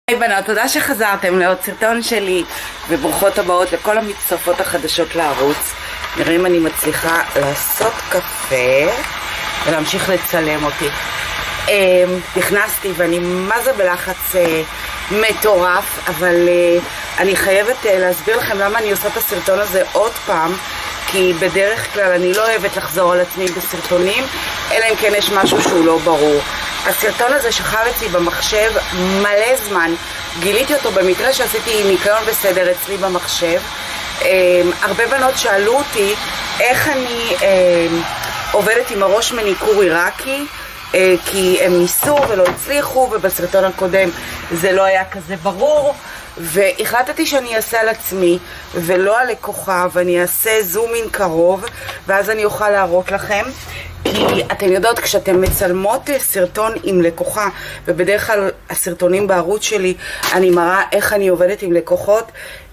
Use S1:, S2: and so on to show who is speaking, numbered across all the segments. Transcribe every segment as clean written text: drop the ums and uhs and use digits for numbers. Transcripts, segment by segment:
S1: היי בנות, תודה שחזרתם לעוד סרטון שלי וברוכות הבאות לכל המצטרפות החדשות לערוץ. נראה אם אני מצליחה לעשות קפה ולהמשיך לצלם אותי. נכנסתי ואני מה זה בלחץ מטורף, אבל אני חייבת להסביר לכם למה אני עושה את הסרטון הזה עוד פעם, כי בדרך כלל אני לא אוהבת לחזור על עצמי בסרטונים, אלא אם כן יש משהו שהוא לא ברור. הסרטון הזה שכב אצלי במחשב מלא זמן, גיליתי אותו במקרה שעשיתי ניקיון וסדר אצלי במחשב. הרבה בנות שאלו אותי איך אני עובדת עם הראש מניקור עיראקי, כי הם ניסו ולא הצליחו, ובסרטון הקודם זה לא היה כזה ברור, והחלטתי שאני אעשה על עצמי ולא על לקוחה, ואני אעשה זום אין קרוב ואז אני אוכל להראות לכם. כי אתן יודעות, כשאתן מצלמות סרטון עם לקוחה, ובדרך כלל הסרטונים בערוץ שלי אני מראה איך אני עובדת עם לקוחות,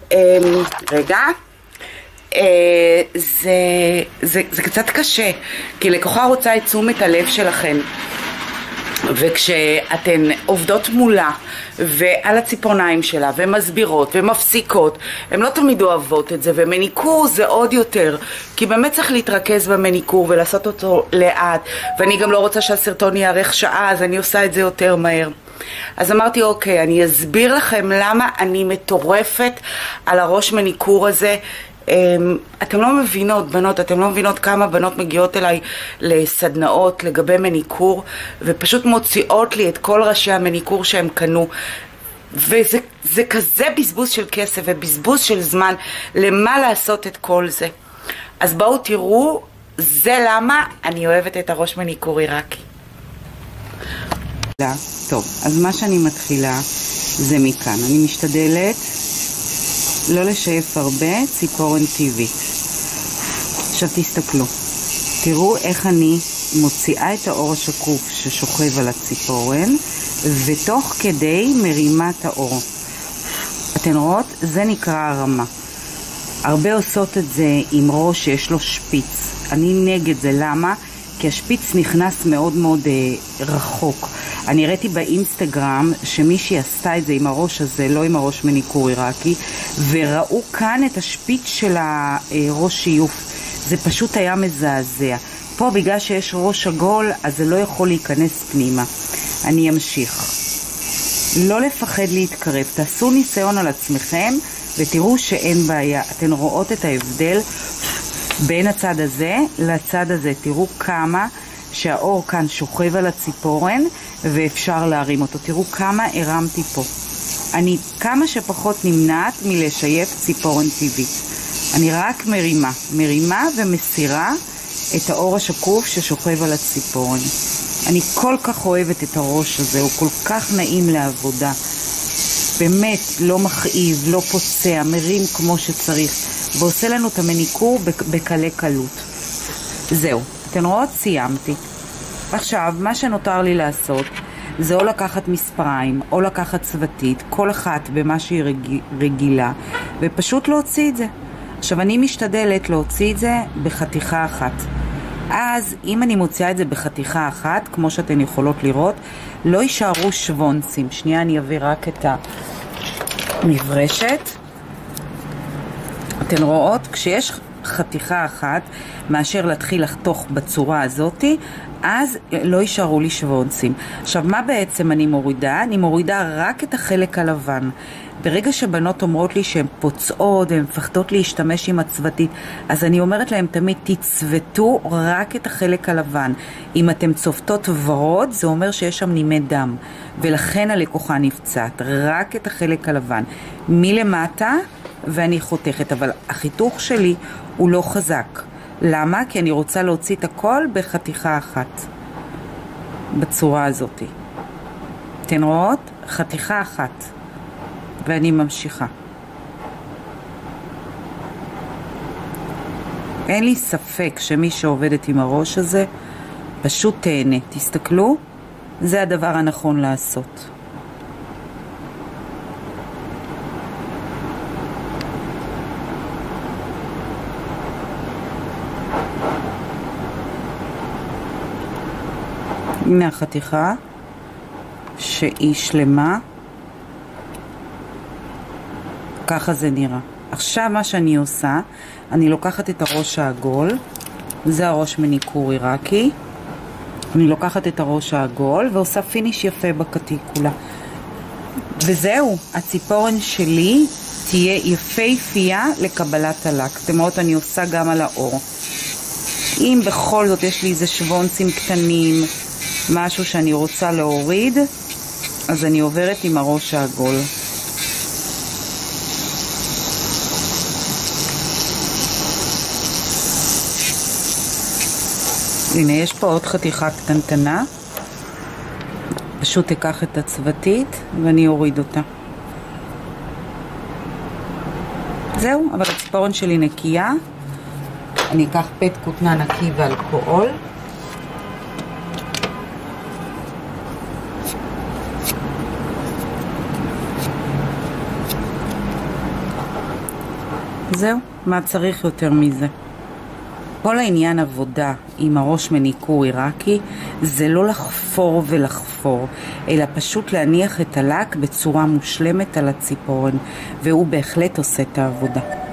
S1: זה קצת קשה, כי לקוחה רוצה את תשומת הלב שלכם, וכשאתן עובדות מולה ועל הציפורניים שלה ומסבירות ומפסיקות, הן לא תמיד אוהבות את זה. ומניקור זה עוד יותר, כי באמת צריך להתרכז במניקור ולעשות אותו לאט, ואני גם לא רוצה שהסרטון יארך שעה, אז אני עושה את זה יותר מהר. אז אמרתי אוקיי, אני אסביר לכם למה אני מטורפת על הראש מניקור הזה. אתם לא מבינות, בנות, אתם לא מבינות כמה בנות מגיעות אליי לסדנאות לגבי מניקור, ופשוט מוציאות לי את כל ראשי המניקור שהם קנו, וזה כזה בזבוז של כסף ובזבוז של זמן. למה לעשות את כל זה? אז בואו תראו, זה למה אני אוהבת את הראש מניקור עיראקי. טוב, אז מה שאני מתחילה זה מכאן. אני משתדלת לא לשייף הרבה ציפורן טבעית. עכשיו תסתכלו, תראו איך אני מוציאה את האור השקוף ששוכב על הציפורן, ותוך כדי מרימה את האור. אתן רואות? זה נקרא הרמה. הרבה עושות את זה עם ראש שיש לו שפיץ. אני נגד זה. למה? כי השפיץ נכנס מאוד מאוד רחוק. אני ראיתי באינסטגרם שמישהי עשתה את זה עם הראש הזה, לא עם הראש מניקור עיראקי, וראו כאן את השפיץ של הראש שיוף. זה פשוט היה מזעזע. פה בגלל שיש ראש עגול, אז זה לא יכול להיכנס פנימה. אני אמשיך. לא לפחד להתקרב. תעשו ניסיון על עצמכם ותראו שאין בעיה. אתן רואות את ההבדל בין הצד הזה לצד הזה. תראו כמה שהאור כאן שוכב על הציפורן ואפשר להרים אותו. תראו כמה הרמתי פה. אני כמה שפחות נמנעת מלשייף ציפורן טבעית. אני רק מרימה ומסירה את האור השקוף ששוכב על הציפורן. אני כל כך אוהבת את הראש הזה, הוא כל כך נעים לעבודה. באמת לא מכאיב, לא פוצע, מרים כמו שצריך, ועושה לנו את המניקור בקלי קלות. זהו, אתן רואות? סיימתי. עכשיו, מה שנותר לי לעשות זה או לקחת מספריים או לקחת צוותית, כל אחת במה שהיא רגילה, ופשוט להוציא את זה. עכשיו, אני משתדלת להוציא את זה בחתיכה אחת. אז אם אני מוציאה את זה בחתיכה אחת, כמו שאתן יכולות לראות, לא יישארו שוונצים. שנייה, אני אביא רק את המברשת. אתן רואות? כשיש חתיכה אחת, מאשר להתחיל לחתוך בצורה הזאת, אז לא יישארו לי שוונצים. עכשיו, מה בעצם אני מורידה? אני מורידה רק את החלק הלבן. ברגע שבנות אומרות לי שהן פוצעות והן מפחדות להשתמש עם הצוותית, אז אני אומרת להם תמיד, תצוותו רק את החלק הלבן. אם אתם צובטות ורוד, זה אומר שיש שם נימי דם, ולכן הלקוחה נפצעת. רק את החלק הלבן מלמטה, ואני חותכת. אבל החיתוך שלי הוא לא חזק. למה? כי אני רוצה להוציא את הכל בחתיכה אחת, בצורה הזאת. אתן רואות? חתיכה אחת, ואני ממשיכה. אין לי ספק שמי שעובדת עם הראש הזה פשוט תהנה. תסתכלו, זה הדבר הנכון לעשות. הנה החתיכה שהיא שלמה, ככה זה נראה. עכשיו מה שאני עושה, אני לוקחת את הראש העגול, זה הראש מניקור עיראקי, אני לוקחת את הראש העגול ועושה פיניש יפה בקטיקולה. וזהו, הציפורן שלי תהיה יפהפייה לקבלת הלק. אתם רואות, אני עושה גם על האור. אם בכל זאת יש לי איזה שוונצים קטנים, משהו שאני רוצה להוריד, אז אני עוברת עם הראש העגול. הנה, יש פה עוד חתיכה קטנטנה. פשוט אקח את הצוותית ואני אוריד אותה. זהו, אבל הציפורן שלי נקייה. אני אקח פט כותנה נקי ואלכוהול. זהו, מה צריך יותר מזה? כל העניין עבודה עם הראש מניקור עיראקי זה לא לחפור ולחפור, אלא פשוט להניח את הלק בצורה מושלמת על הציפורן, והוא בהחלט עושה את העבודה.